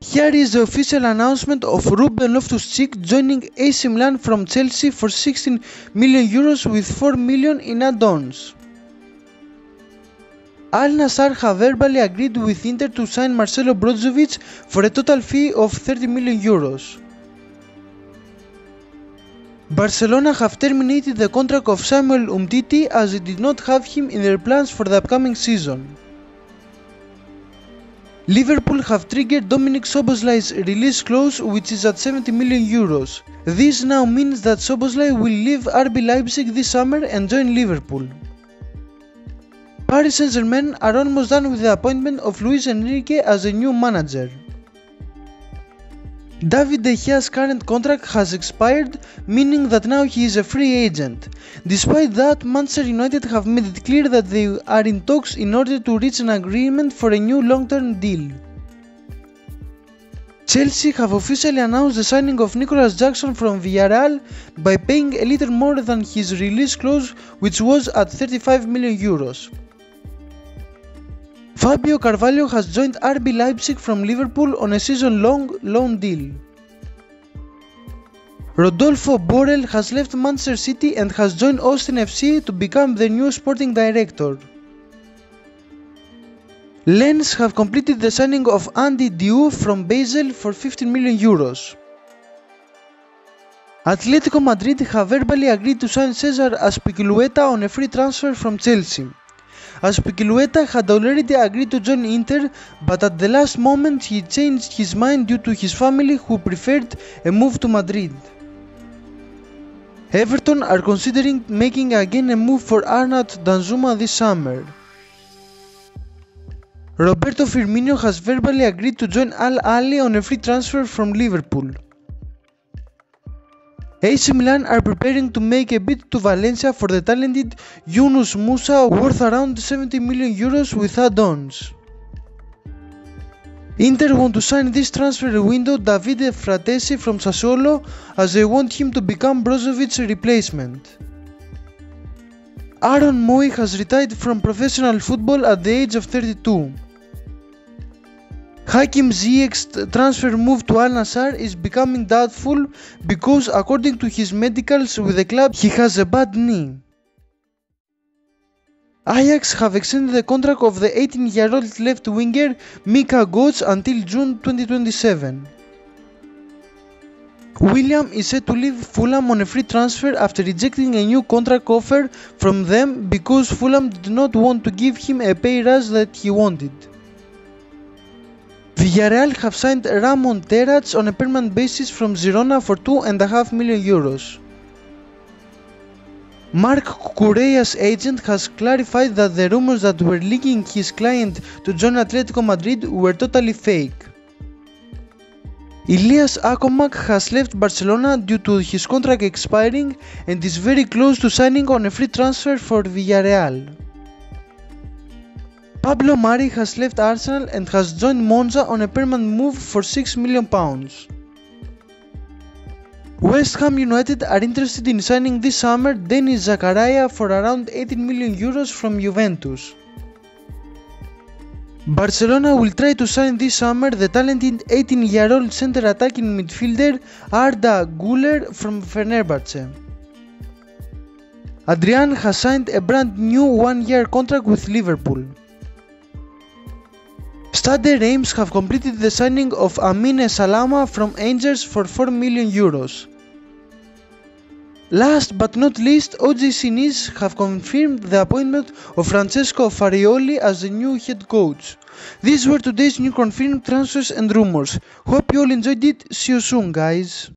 Here is the official announcement of Ruben Loftus-Cheek joining AC Milan from Chelsea for 16 million euros with 4 million in add-ons. Al Nassr have verbally agreed with Inter to sign Marcelo Brozovic for a total fee of 30 million euros. Barcelona have terminated the contract of Samuel Umtiti as they did not have him in their plans for the upcoming season. Liverpool have triggered Dominik Szoboszlai's release clause, which is at 70 million euros. This now means that Szoboszlai will leave RB Leipzig this summer and join Liverpool. Paris Saint-Germain are almost done with the appointment of Luis Enrique as a new manager. David De Gea's current contract has expired, meaning that now he is a free agent. Despite that, Manchester United have made it clear that they are in talks in order to reach an agreement for a new long-term deal. Chelsea have officially announced the signing of Nicolas Jackson from Villarreal by paying a little more than his release clause, which was at 35 million euros. Fabio Carvalho has joined RB Leipzig from Liverpool on a season-long loan deal. Rodolfo Borrell has left Manchester City and has joined Austin FC to become the new sporting director. Lens have completed the signing of Andy Diouf from Basel for 15 million euros. Atletico Madrid have verbally agreed to sign Cesar Azpilicueta on a free transfer from Chelsea. Azpilicueta had already agreed to join Inter, but at the last moment he changed his mind due to his family, who preferred a move to Madrid. Everton are considering making again a move for Arnaud Danjuma this summer. Roberto Firminio has verbally agreed to join Al Ahly on a free transfer from Liverpool. AC Milan are preparing to make a bid to Valencia for the talented Yunus Musa, worth around 70 million euros with add-ons. Inter want to sign this transfer window Davide Fratesi from Sassuolo, as they want him to become Brozovic's replacement. Aaron Moy has retired from professional football at the age of 32. Hakim Ziyech's transfer move to Al Nassr is becoming doubtful because, according to his medicals with the club, he has a bad knee. Ajax have extended the contract of the 18-year-old left winger Mika Godts until June 2027. William is set to leave Fulham on a free transfer after rejecting a new contract offer from them because Fulham did not want to give him a pay rise that he wanted. Villarreal have signed Ramon Terrace on a permanent basis from Girona for 2.5 million euros. Marc Cucurella's agent has clarified that the rumors that were linking his client to join Atletico Madrid were totally fake. Ilias Akomak has left Barcelona due to his contract expiring and is very close to signing on a free transfer for Villarreal. Pablo Mari has left Arsenal and has joined Monza on a permanent move for £6 million. West Ham United are interested in signing this summer Denis Zakaria for around 18 million euros from Juventus. Barcelona will try to sign this summer the talented 18-year-old center attacking midfielder Arda Güler from Fenerbahce. Adrian has signed a brand new one-year contract with Liverpool. Stade Reims have completed the signing of Amine Salama from Angers for 4 million euros. Last but not least, OGC Nice have confirmed the appointment of Francesco Farioli as the new head coach. These were today's new confirmed transfers and rumors. Hope you all enjoyed it. See you soon, guys.